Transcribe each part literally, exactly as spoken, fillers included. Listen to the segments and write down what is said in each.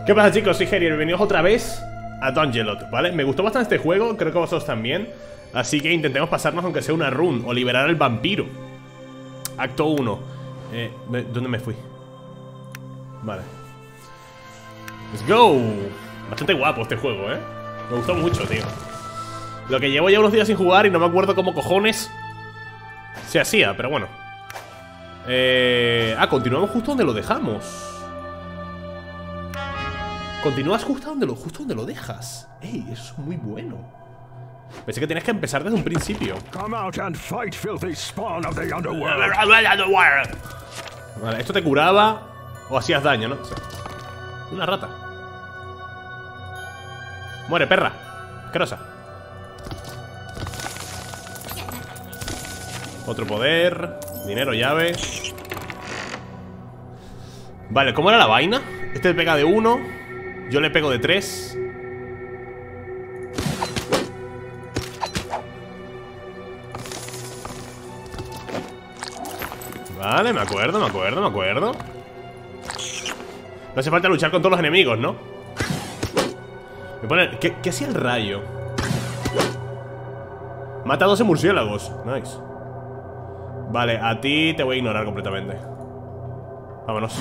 ¿Qué pasa, chicos? Soy Gerier, bienvenidos otra vez a Dungelot, ¿vale? Me gustó bastante este juego, creo que vosotros también. Así que intentemos pasarnos aunque sea una run o liberar al vampiro. Acto uno. eh, ¿Dónde me fui? Vale. Let's go. Bastante guapo este juego, ¿eh? Me gustó mucho, tío. Lo que llevo ya unos días sin jugar y no me acuerdo cómo cojones se hacía, pero bueno. eh... Ah, continuamos justo donde lo dejamos. Continúas justo donde lo, justo donde lo dejas. Ey, eso es muy bueno. Pensé que tenías que empezar desde un principio. Vale, esto te curaba o hacías daño, ¿no? Sí. Una rata. Muere, perra. Asquerosa. Otro poder. Dinero, llave. Vale, ¿cómo era la vaina? Este le pega de uno. Yo le pego de tres. Vale, me acuerdo, me acuerdo, me acuerdo. No hace falta luchar con todos los enemigos, ¿no? Me pone... ¿Qué, qué hacía el rayo? Mata a doce murciélagos. Nice. Vale, a ti te voy a ignorar completamente. Vámonos.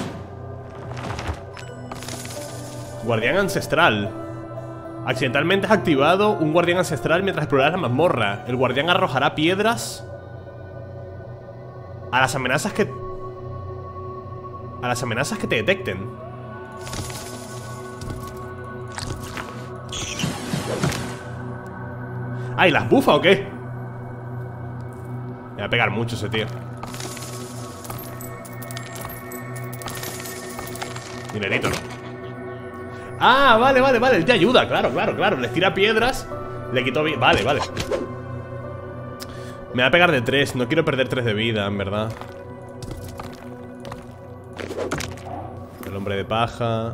Guardián ancestral. Accidentalmente has activado un guardián ancestral mientras exploras la mazmorra. El guardián arrojará piedras a las amenazas que... A las amenazas que te detecten. Ah, ¿y las bufa o qué? Me va a pegar mucho ese tío. Dinerito, ¿no? Ah, vale, vale, vale, él te ayuda, claro, claro, claro. Les tira piedras, le quitó bien. Vale, vale. Me va a pegar de tres, no quiero perder tres de vida, en verdad. El hombre de paja.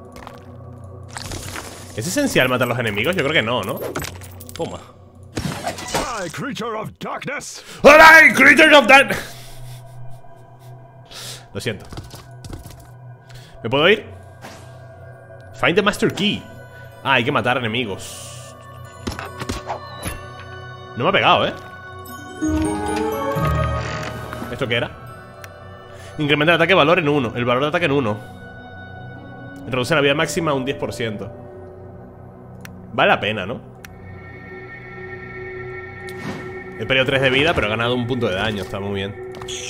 ¿Es esencial matar a los enemigos? Yo creo que no, ¿no? Toma. Hola, creature of darkness. Hola, creature of darkness. Lo siento. ¿Me puedo ir? Find the master key. Ah, hay que matar enemigos. No me ha pegado, ¿eh? ¿Esto qué era? Incrementa el ataque valor en uno. El valor de ataque en uno. Reduce la vida máxima a un diez por ciento. Vale la pena, ¿no? He perdido tres de vida, pero he ganado un punto de daño. Está muy bien.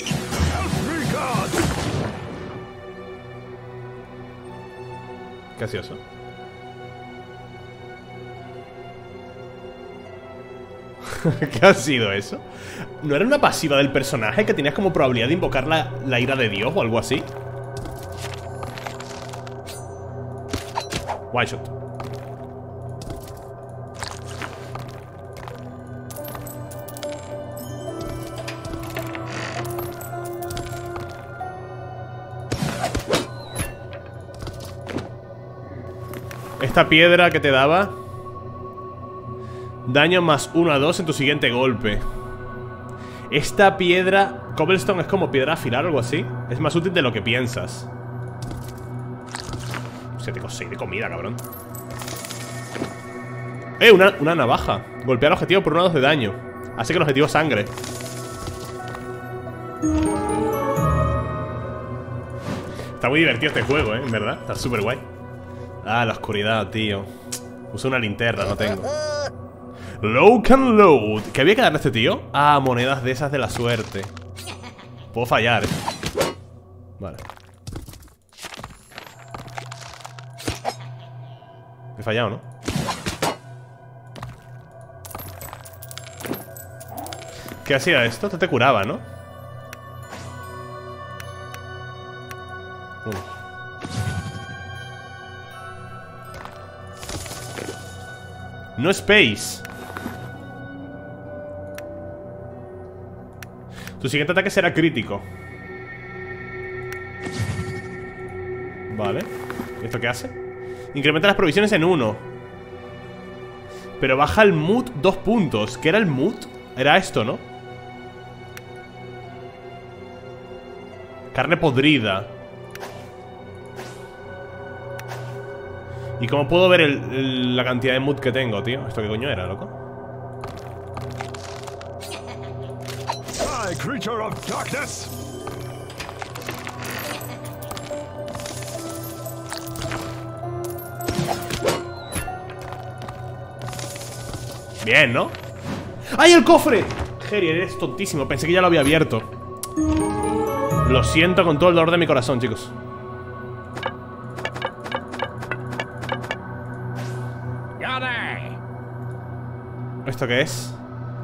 ¿Qué ha sido eso? ¿Qué ha sido eso? ¿No era una pasiva del personaje que tenías como probabilidad de invocar la, la ira de Dios o algo así? One shot. Esta piedra que te daba daño más uno a dos en tu siguiente golpe. Esta piedra Cobblestone es como piedra afilar o algo así. Es más útil de lo que piensas. Se te conseguí de comida, cabrón. Eh, una, una navaja. Golpea al objetivo por uno a dos de daño. Hace que el objetivo sangre. Está muy divertido este juego, eh, en verdad. Está súper guay. Ah, la oscuridad, tío. Uso una linterna, no tengo. Low can load. ¿Qué había que darle a este tío? Ah, monedas de esas de la suerte. Puedo fallar, eh. Vale. He fallado, ¿no? ¿Qué hacía esto? Esto te curaba, ¿no? Uh. No space. Tu siguiente ataque será crítico. Vale. ¿Esto qué hace? Incrementa las provisiones en uno. Pero baja el mood dos puntos. ¿Qué era el mood? Era esto, ¿no? Carne podrida. ¿Y cómo puedo ver el, el, la cantidad de mood que tengo, tío? ¿Esto qué coño era, loco? Die, creature of darkness! Bien, ¿no? ¡Ay, el cofre! Jerry, eres tontísimo. Pensé que ya lo había abierto. Lo siento con todo el dolor de mi corazón, chicos. ¿Esto qué es?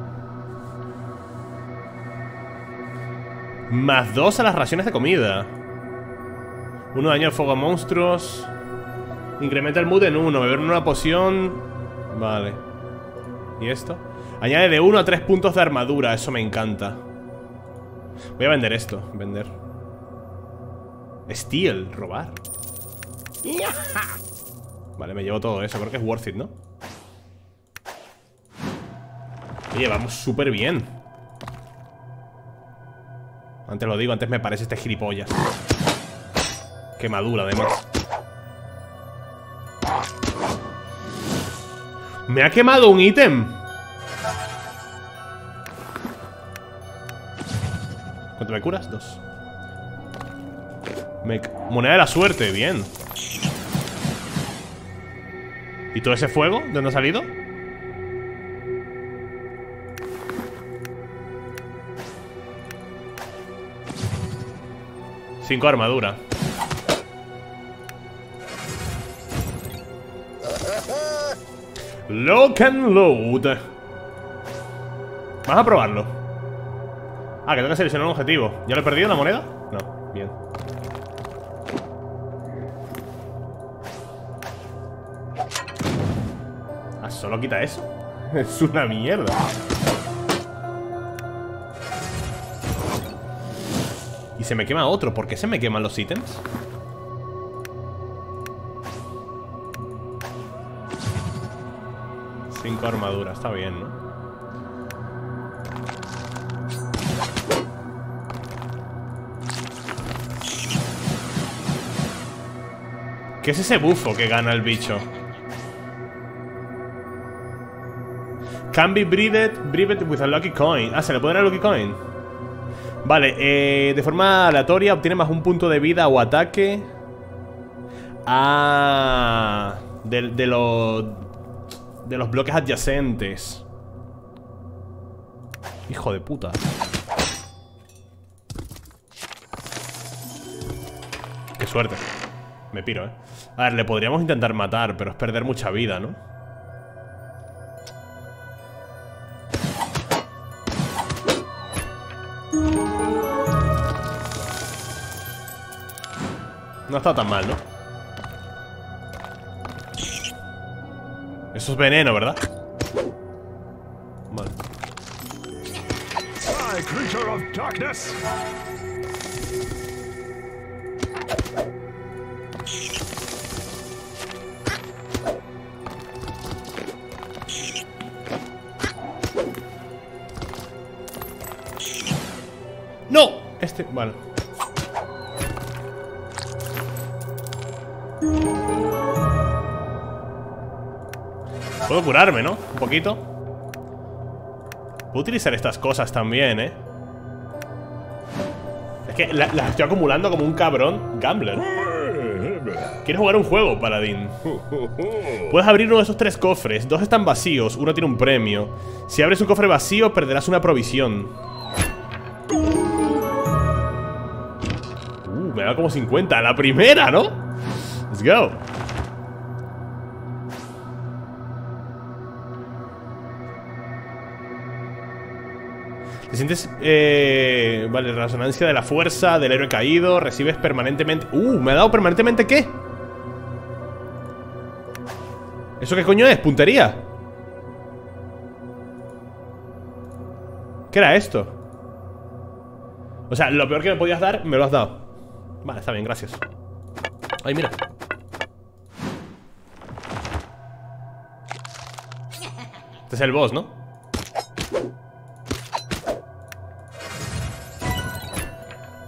Más dos a las raciones de comida. Uno daño al fuego a monstruos. Incrementa el mood en uno. Beber una poción. Vale. ¿Y esto? Añade de uno a tres puntos de armadura. Eso me encanta. Voy a vender esto. Vender. Steal, robar. Vale, me llevo todo eso. Creo que es worth it, ¿no? Oye, vamos súper bien. Antes lo digo, antes me parece este gilipollas. Quemadura, además. Me ha quemado un ítem. ¿Cuánto me curas? Dos. Me... Moneda de la suerte, bien. ¿Y todo ese fuego? ¿De dónde ha salido? Cinco armadura. Lock and load. Vamos a probarlo. Ah, que tengo que seleccionar un objetivo. ¿Ya lo he perdido la moneda? No, bien. Ah, ¿solo quita eso? Es una mierda. Y se me quema otro. ¿Por qué se me queman los ítems? Cinco armaduras, está bien, ¿no? ¿Qué es ese bufo que gana el bicho? Can be breathed, breathed with a lucky coin. Ah, ¿se le puede dar a lucky coin? Vale, eh, de forma aleatoria obtiene más un punto de vida o ataque. Ah, de, de los de los bloques adyacentes. Hijo de puta. Qué suerte. Me piro, eh. A ver, le podríamos intentar matar, pero es perder mucha vida, ¿no? No está tan mal, ¿no? Eso es veneno, ¿verdad? Vale. Die, creature of darkness! ¡No! Este... Vale. Puedo curarme, ¿no? Un poquito. Puedo utilizar estas cosas también, ¿eh? Es que la- las estoy acumulando como un cabrón gambler. ¿Quieres jugar un juego, paladín? Puedes abrir uno de esos tres cofres. Dos están vacíos, uno tiene un premio. Si abres un cofre vacío, perderás una provisión. Uh, me da como cincuenta a la primera, ¿no? Let's go. Te sientes, eh, vale, resonancia de la fuerza del héroe caído. Recibes permanentemente... Uh, ¿me ha dado permanentemente qué? ¿Eso qué coño es? ¿Puntería? ¿Qué era esto? O sea, lo peor que me podías dar, me lo has dado. Vale, está bien, gracias. Ay, mira. Este es el boss, ¿no?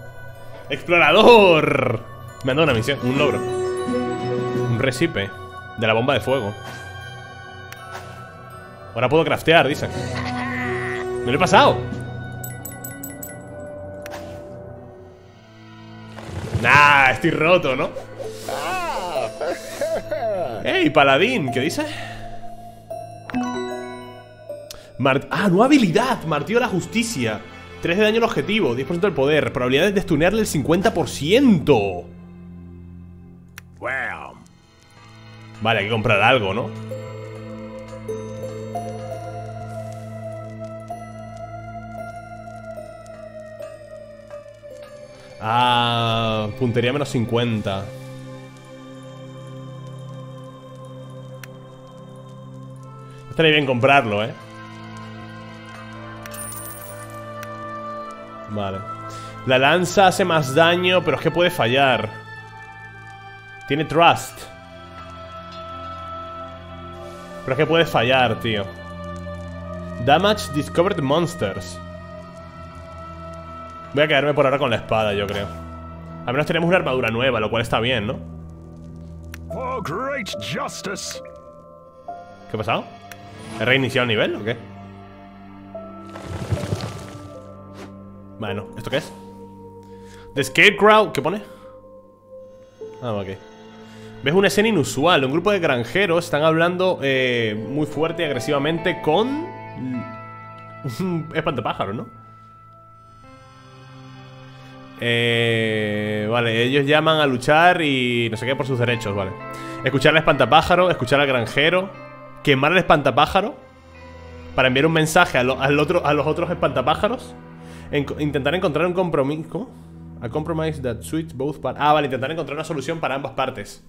¡Explorador! Me han dado una misión, un logro. Un recipe. De la bomba de fuego. Ahora puedo craftear, dicen. Me lo he pasado. Nah, estoy roto, ¿no? ¡Ey, paladín! ¿Qué dice? Mar ah, nueva habilidad. Martillo de la justicia. tres de daño al objetivo, diez por ciento del poder. Probabilidades de stunearle el cincuenta por ciento. Wow. Vale, hay que comprar algo, ¿no? Ah, puntería menos cincuenta. Estaría bien comprarlo, ¿eh? Vale. La lanza hace más daño, pero es que puede fallar. Tiene Trust. Pero es que puede fallar, tío. Damage Discovered Monsters. Voy a quedarme por ahora con la espada, yo creo. Al menos tenemos una armadura nueva, lo cual está bien, ¿no? For great justice. ¿Qué ha pasado? ¿He reiniciado el nivel o qué? Bueno, ¿esto qué es? The Scarecrow, ¿qué pone? Ah, ok. Ves una escena inusual. Un grupo de granjeros están hablando eh, muy fuerte y agresivamente con un espantapájaro, ¿no? Eh, vale, ellos llaman a luchar y no sé qué por sus derechos, vale. Escuchar al espantapájaro, escuchar al granjero, quemar al espantapájaro para enviar un mensaje a, lo, al otro, a los otros espantapájaros. En, intentar encontrar un compromiso. ¿Cómo? A compromise that suits both parties. Ah, vale, intentar encontrar una solución para ambas partes.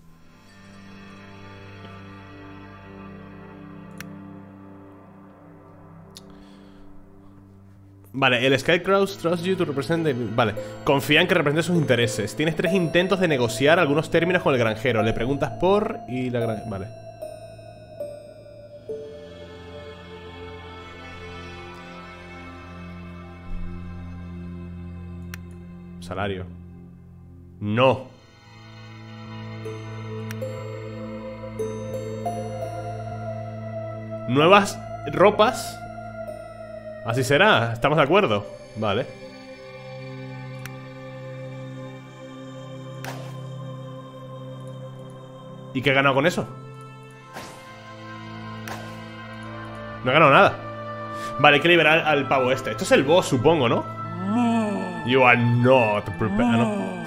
Vale, el Scarecrow trusts you to represent the... Vale, confía en que represente sus intereses. Tienes tres intentos de negociar algunos términos con el granjero. Le preguntas por... y la gran... Vale. Salario. No. Nuevas ropas. Así será, estamos de acuerdo. Vale. ¿Y qué he ganado con eso? No he ganado nada. Vale, hay que liberar al pavo este. Esto es el boss, supongo, ¿no? You are not prepared, ¿no?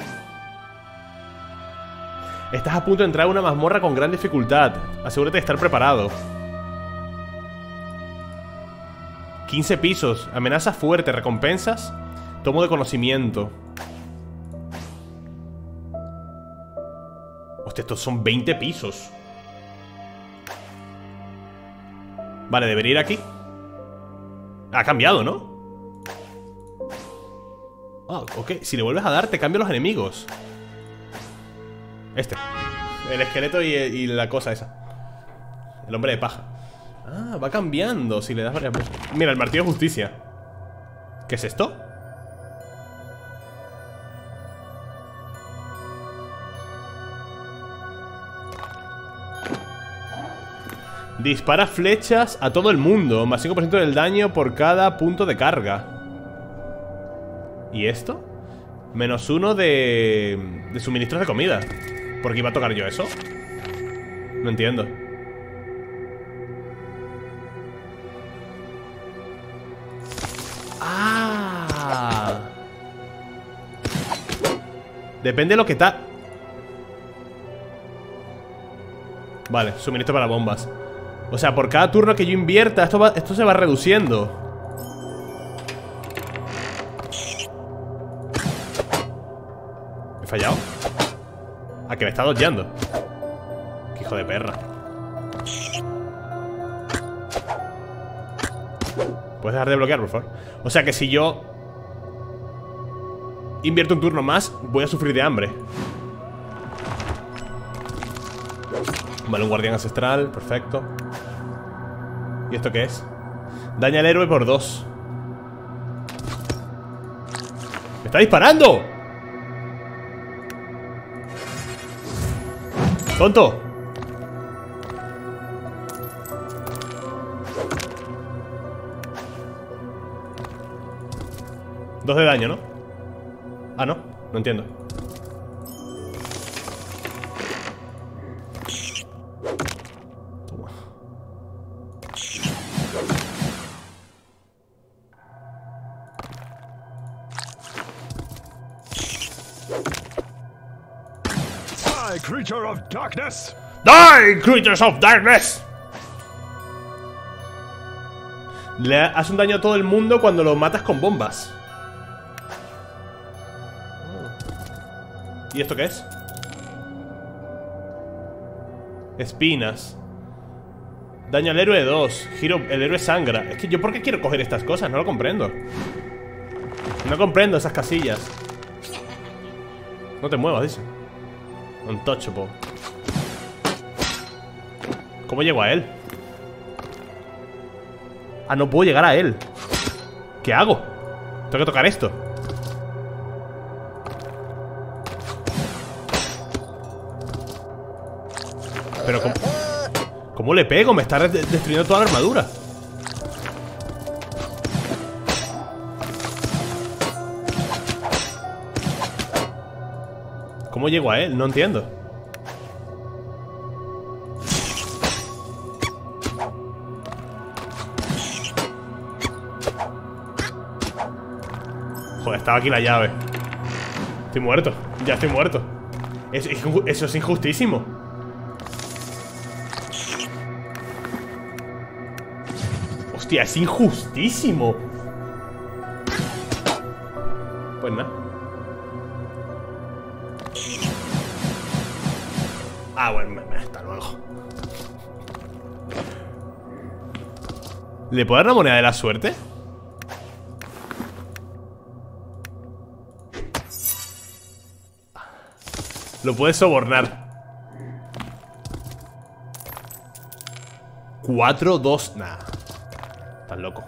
Estás a punto de entrar a una mazmorra con gran dificultad. Asegúrate de estar preparado. quince pisos. Amenaza fuerte. Recompensas. Tomo de conocimiento. Hostia, estos son veinte pisos. Vale, debería ir aquí. Ha cambiado, ¿no? Ah, ok. Si le vuelves a dar, te cambian los enemigos. Este. El esqueleto y, y la cosa esa. El hombre de paja. Ah, va cambiando si le das varias veces. Mira, el martillo de justicia. ¿Qué es esto? Dispara flechas a todo el mundo. Más cinco por ciento del daño por cada punto de carga. ¿Y esto? Menos uno de... de suministros de comida. ¿Por qué iba a tocar yo eso? No entiendo. ¡Ah! Depende de lo que está... Vale, suministro para bombas. O sea, por cada turno que yo invierta, esto, va, esto se va reduciendo. ¿Me he fallado? ¿A que me está dodgeando? ¡Qué hijo de perra! ¿Puedes dejar de bloquear, por favor? O sea que si yo invierto un turno más, voy a sufrir de hambre. Vale, un guardián ancestral, perfecto. ¿Y esto qué es? Daña al héroe por dos. ¡Me está disparando! ¡Tonto! Dos de daño, ¿no? Ah, no, no entiendo. Toma. Die, creature of darkness! Die, creatures of darkness. Le hace un daño a todo el mundo cuando lo matas con bombas. ¿Y esto qué es? Espinas. Daño al héroe dos. Giro, el héroe sangra. Es que yo, ¿por qué quiero coger estas cosas? No lo comprendo. No comprendo esas casillas. No te muevas, dice. Untouchable. ¿Cómo llego a él? Ah, no puedo llegar a él. ¿Qué hago? Tengo que tocar esto. Pero ¿cómo, ¿cómo le pego? Me está destruyendo toda la armadura. ¿Cómo llego a él? No entiendo. Joder, estaba aquí la llave. Estoy muerto, ya estoy muerto. es, es, Eso es injustísimo. Hostia, es injustísimo. Pues nada. Ah, bueno, hasta luego. ¿Le puedo dar la moneda de la suerte? Lo puedes sobornar. Cuatro, dos, nada. Estás loco.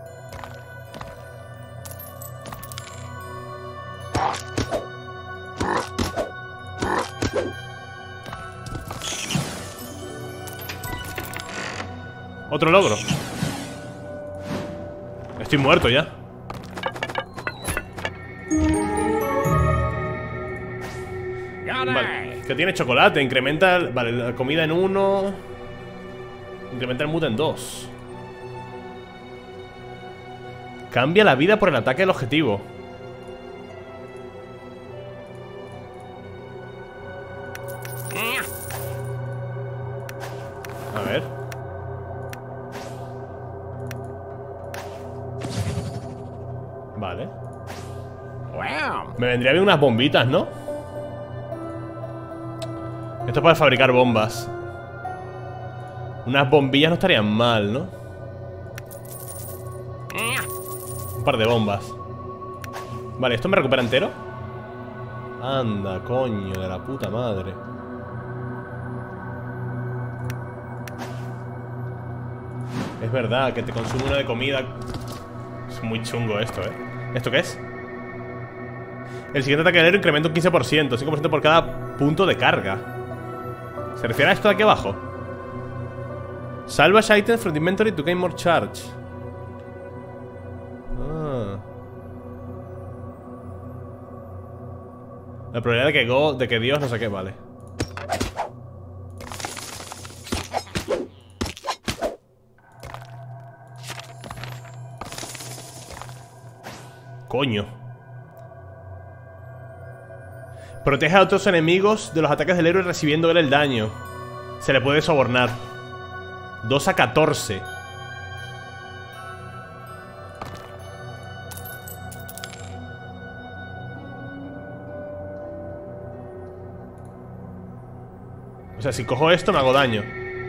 Otro logro. Estoy muerto ya. Vale, que tiene chocolate, incrementa, vale, la comida en uno. Incrementa el mood en dos. Cambia la vida por el ataque del objetivo. A ver. Vale. Me vendría bien unas bombitas, ¿no? Esto es para fabricar bombas. Unas bombillas no estarían mal, ¿no? Un par de bombas. Vale, ¿esto me recupera entero? Anda, coño, de la puta madre. Es verdad, que te consume una de comida. Es muy chungo esto, ¿eh? ¿Esto qué es? El siguiente ataque del héroe incrementa un quince por ciento, cinco por ciento por cada punto de carga. ¿Se refiere a esto de aquí abajo? Salvage items from the inventory to gain more charge. Ah. La probabilidad de que, go, de que Dios no sé qué, vale. Coño. Protege a otros enemigos de los ataques del héroe recibiendo él el daño. Se le puede sobornar. dos a catorce. O sea, si cojo esto me hago daño.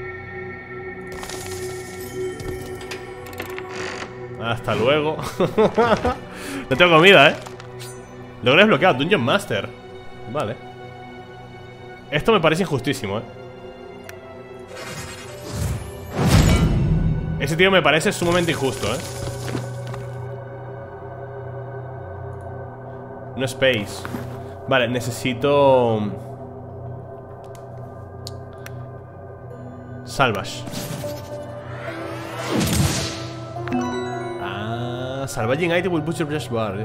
Hasta luego. No tengo comida, ¿eh? Logro desbloqueado, Dungeon Master. Vale. Esto me parece injustísimo, ¿eh? Ese tío me parece sumamente injusto, ¿eh? No space. Vale, necesito... Salvage. Ah, Ah, salvaging item will boost your brush bar.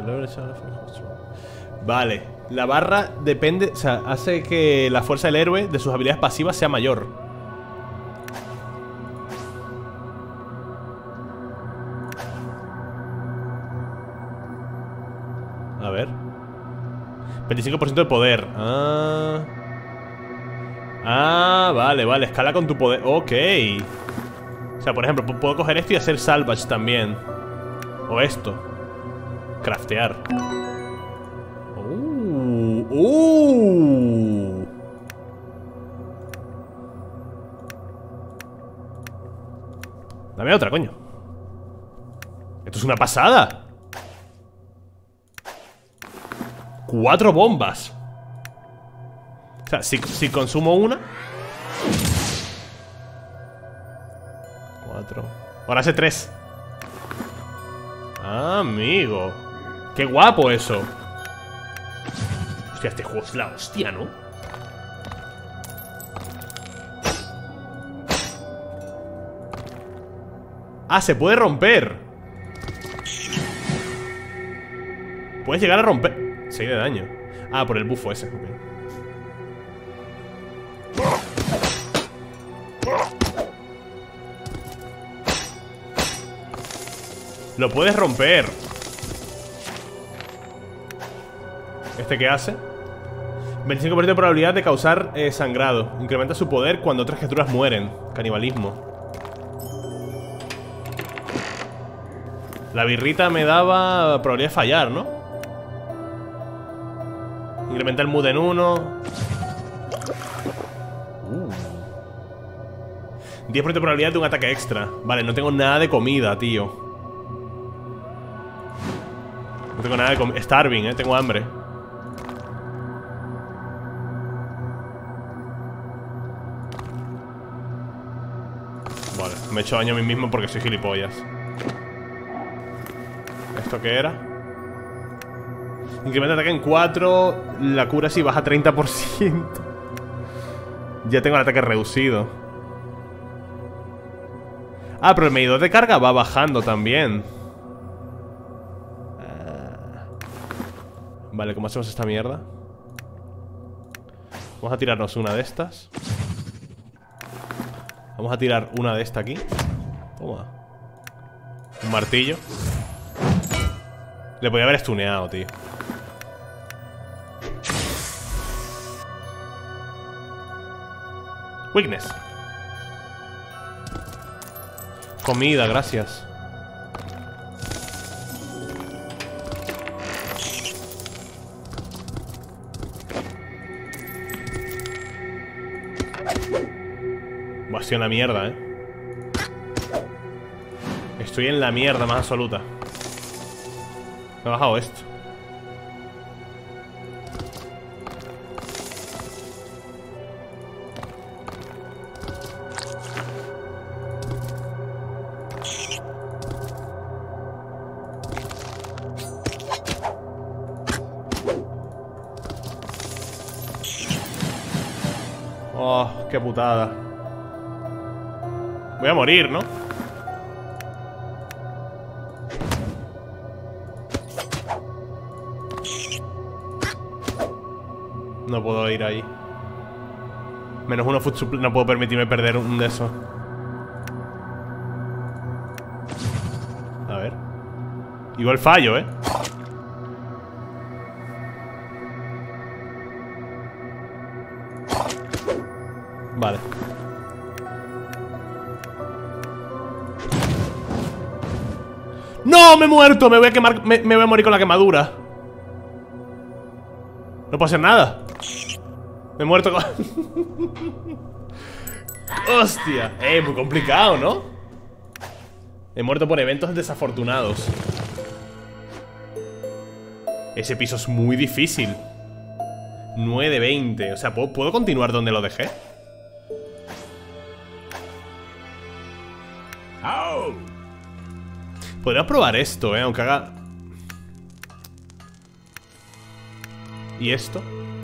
Vale, la barra depende, o sea, hace que la fuerza del héroe de sus habilidades pasivas sea mayor. A ver. veinticinco por ciento de poder. Ah. Ah, vale, vale, escala con tu poder. Ok. O sea, por ejemplo, puedo coger esto y hacer salvage también. O esto. Craftear. Uh, uh. Dame otra, coño. Esto es una pasada. Cuatro bombas. O sea, si, si consumo una. Cuatro. Ahora hace tres. Ah, amigo. Qué guapo eso. Hostia, este juego es la hostia, ¿no? Ah, se puede romper. Puedes llegar a romper. seis de daño. Ah, por el bufo ese, ok. Lo puedes romper. ¿Este qué hace? veinticinco por ciento de probabilidad de causar eh, sangrado. Incrementa su poder cuando otras criaturas mueren. Canibalismo. La birrita me daba probabilidad de fallar, ¿no? Incrementa el mood en uno. uh. diez por ciento de probabilidad de un ataque extra. Vale, no tengo nada de comida, tío. No tengo nada de comida. Starving, eh, tengo hambre. Vale, me he hecho daño a mí mismo porque soy gilipollas. ¿Esto qué era? Incrementa ataque en cuatro. La cura si baja treinta por ciento. Ya tengo el ataque reducido. Ah, pero el medidor de carga va bajando también. ah. Vale, ¿cómo hacemos esta mierda? Vamos a tirarnos una de estas. Vamos a tirar una de esta aquí. Toma. Un martillo. Le podía haber stuneado, tío. Weakness. Comida, gracias. Va a ser una mierda, eh. Estoy en la mierda más absoluta. Me ha bajado esto. Oh, qué putada. Voy a morir, ¿no? No puedo ir ahí. Menos uno food supply. No puedo permitirme perder un de esos. A ver. Igual fallo, ¿eh? Vale. ¡No! ¡Me he muerto! Me voy a quemar. Me, me voy a morir con la quemadura. No puedo hacer nada. Me he muerto con... Hostia. Eh, muy complicado, ¿no? He muerto por eventos desafortunados. Ese piso es muy difícil. nueve de veinte. O sea, ¿puedo, ¿puedo continuar donde lo dejé? Oh. Podría probar esto, eh, aunque haga... ¿Y esto?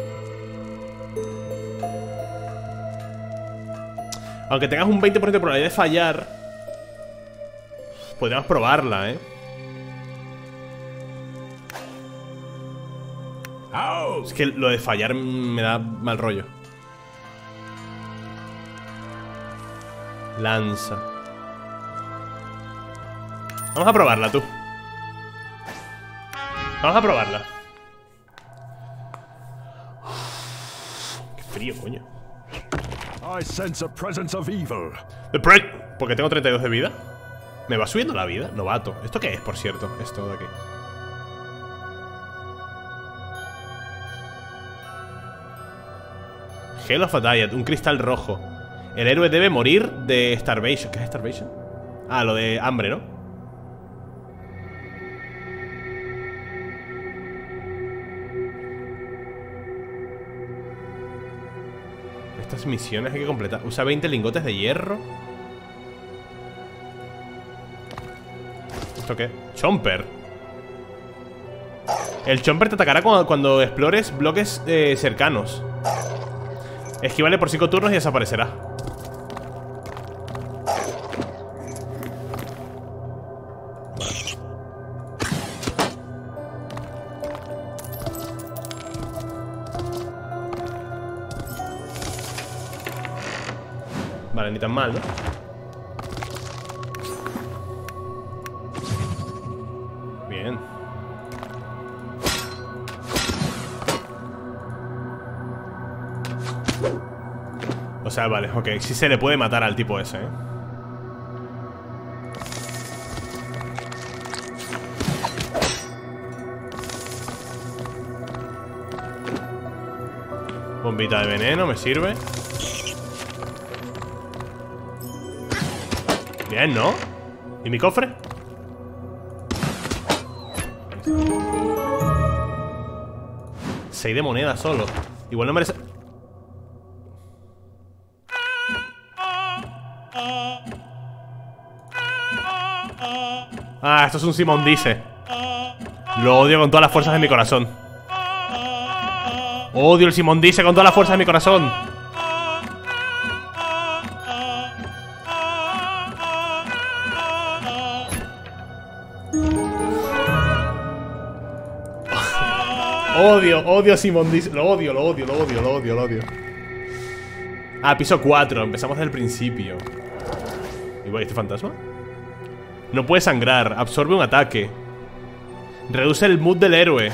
Aunque tengas un veinte por ciento de probabilidad de fallar, podríamos probarla, eh. Es que lo de fallar me da mal rollo. Lanza. Vamos a probarla, tú. Vamos a probarla. Uf, qué frío, coño. I sense a presence of evil. The pre Porque tengo treinta y dos de vida. ¿Me va subiendo la vida? Novato. ¿Esto qué es, por cierto? Esto de aquí. Hell of a Diet, un cristal rojo. El héroe debe morir de starvation. ¿Qué es starvation? Ah, lo de hambre, ¿no? Estas misiones hay que completar. Usa veinte lingotes de hierro. ¿Esto qué? Chomper. El Chomper te atacará cuando, cuando explores bloques eh, cercanos. Esquívale por cinco turnos y desaparecerá. Vale, ni tan mal, ¿no? Bien. O sea, vale, ok, sí se le puede matar al tipo ese, ¿eh? Bombita de veneno, me sirve. Bien, ¿no? ¿Y mi cofre? Seis de moneda solo. Igual no merece... Ah, esto es un Simón Dice. Lo odio con todas las fuerzas de mi corazón. Odio el Simón Dice con todas las fuerzas de mi corazón. Odio, odio Simón Dice. Lo odio, lo odio, lo odio, lo odio, lo odio. Ah, piso cuatro. Empezamos desde el principio. Igual, ¿este fantasma? No puede sangrar. Absorbe un ataque. Reduce el mood del héroe.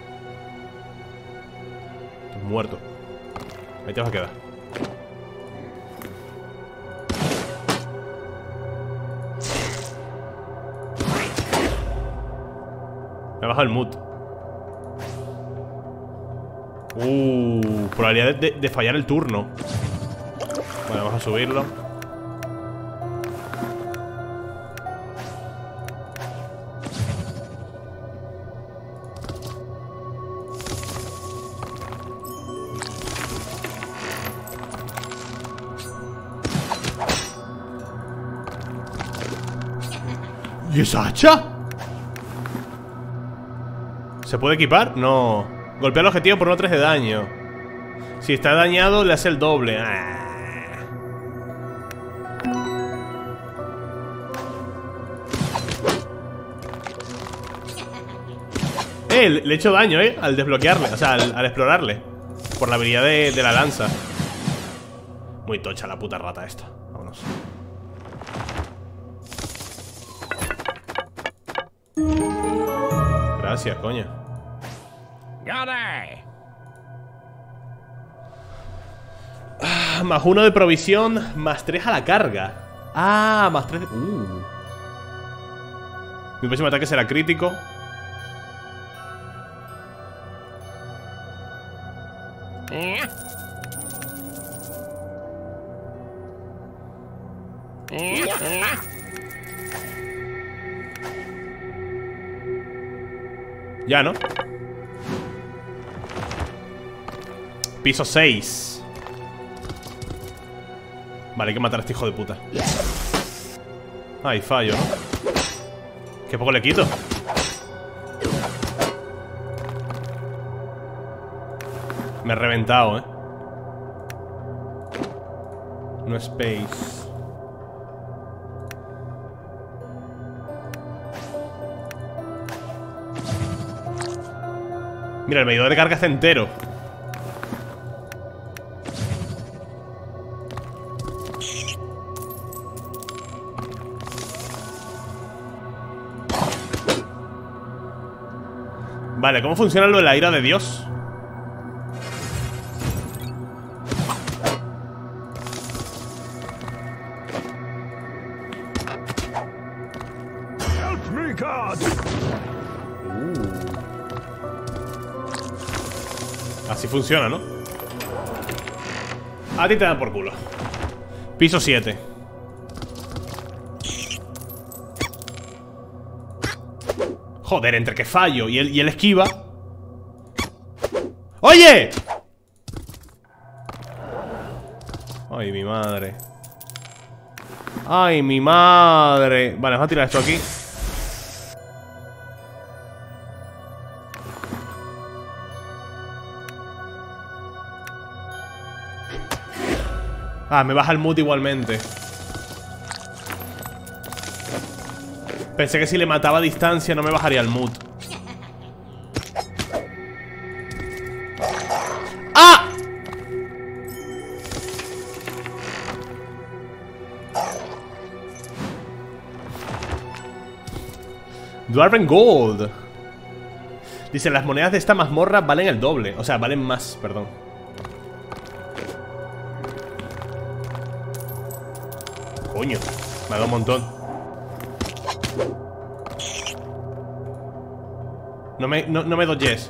Estás muerto. Ahí te vas a quedar. Me ha bajado el mood. Uh, probabilidad de, de, de fallar el turno. Bueno, vamos a subirlo. ¿Y esa hacha? ¿Se puede equipar? No. Golpea al objetivo por uno tres de daño. Si está dañado, le hace el doble. Ah. Eh, le he hecho daño, eh, al desbloquearle. O sea, al, al explorarle. Por la habilidad de, de la lanza. Muy tocha la puta rata esta. Vámonos. Gracias, coño. Ah, más uno de provisión, más tres a la carga. Ah, más tres de... Uh. Mi próximo ataque será crítico. Ya, ¿no? Piso seis. Vale, hay que matar a este hijo de puta. Ay, fallo, ¿no? Qué poco le quito. Me he reventado, ¿eh? No space. Mira, el medidor de carga está entero. Vale, ¿cómo funciona lo de la ira de Dios? Help me, God! Así funciona, ¿no? A ti te dan por culo. Piso siete. Joder, entre que fallo y él, y él esquiva. ¡Oye! Ay, mi madre. Ay, mi madre. Vale, vamos a tirar esto aquí. Ah, me baja el mood igualmente. Pensé que si le mataba a distancia no me bajaría el mood. ¡Ah! Dwarven Gold. Dice, las monedas de esta mazmorra valen el doble. O sea, valen más, perdón. Coño, me ha dado un montón. No me, no, no me dodges.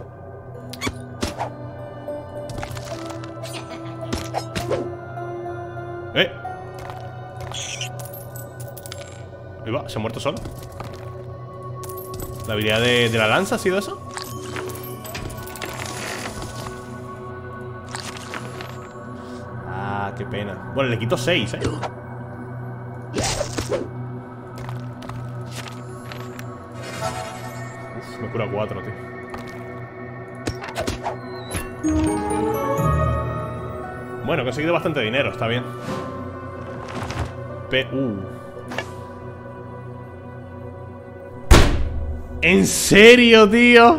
Eh Ahí va, se ha muerto solo. ¿La habilidad de, de la lanza ha sido eso? Ah, qué pena. Bueno, le quito seis, eh Me cura cuatro, tío. Bueno, he conseguido bastante dinero, está bien. P U. ¿En serio, tío?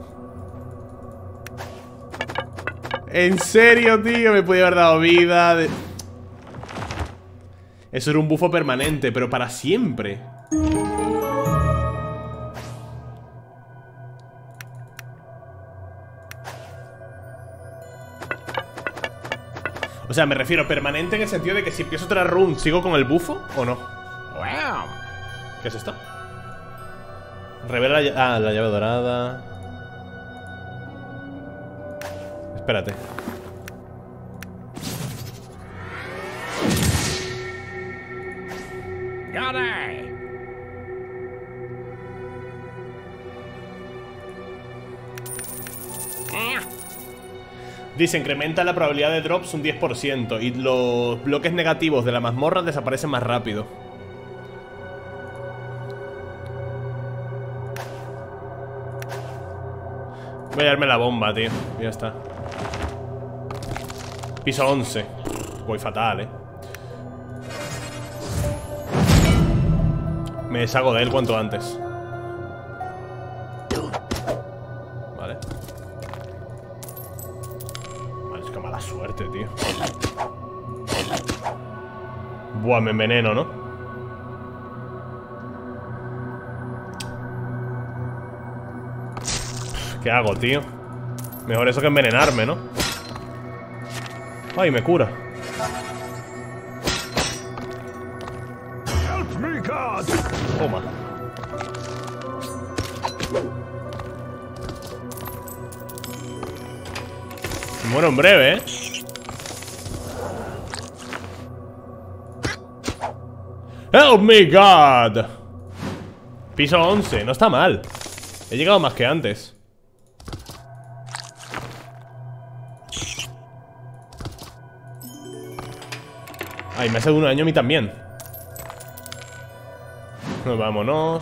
¿En serio, tío? Me podía haber dado vida de... Eso era un bufo permanente, pero para siempre. O sea, me refiero permanente en el sentido de que si empiezo otra run, ¿sigo con el bufo o no? Wow. ¿Qué es esto? Revela la, ah, la llave dorada. Espérate. Got it. Dice, incrementa la probabilidad de drops un diez por ciento y los bloques negativos de la mazmorra desaparecen más rápido. Voy a darme la bomba, tío. Ya está. Piso once. Voy fatal, eh. Me deshago de él cuanto antes. Vale. Vale, es que mala suerte, tío. Buah, me enveneno, ¿no? ¿Qué hago, tío? Mejor eso que envenenarme, ¿no? Ay, me cura. Help me, God. Toma. Me muero en breve, ¿eh? Help me, God. Piso once, no está mal. He llegado más que antes. Ay, me hace un daño a mí también. Vámonos.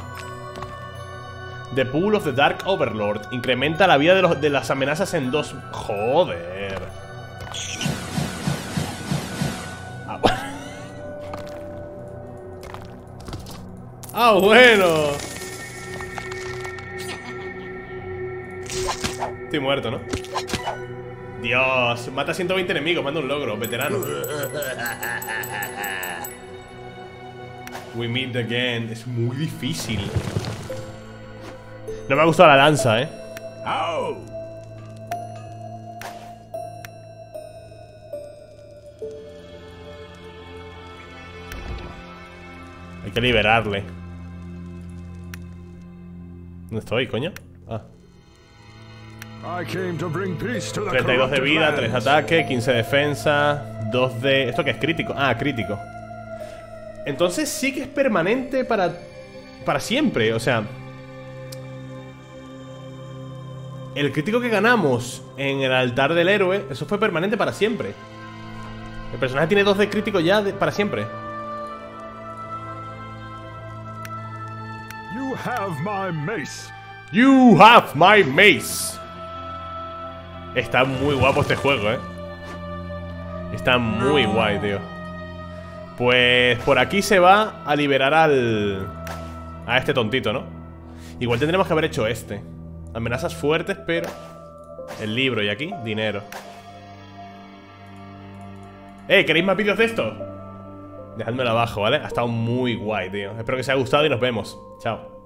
The Pool of the Dark Overlord. Incrementa la vida de, los, de las amenazas en dos. Joder. Ah, ah, bueno. Estoy muerto, ¿no? Dios, mata ciento veinte enemigos, manda un logro, veterano. We meet again. Es muy difícil. No me ha gustado la danza, ¿eh? Oh. Hay que liberarle. ¿Dónde estoy, coño? Ah. I came to bring peace to the treinta y dos de corrupted vida, lands. tres ataque, quince defensa, dos de... ¿Esto qué es? Crítico. Ah, crítico. Entonces sí que es permanente para... Para siempre, o sea... El crítico que ganamos en el altar del héroe, eso fue permanente para siempre. El personaje tiene dos de crítico ya de- para siempre. You have my mace. You have my mace. Está muy guapo este juego, eh. Está muy guay, tío. Pues por aquí se va a liberar al... A este tontito, ¿no? Igual tendremos que haber hecho este. Amenazas fuertes, pero... El libro, y aquí, dinero. Eh, ¿queréis más vídeos de esto? Dejádmelo abajo, ¿vale? Ha estado muy guay, tío. Espero que os haya gustado y nos vemos. Chao.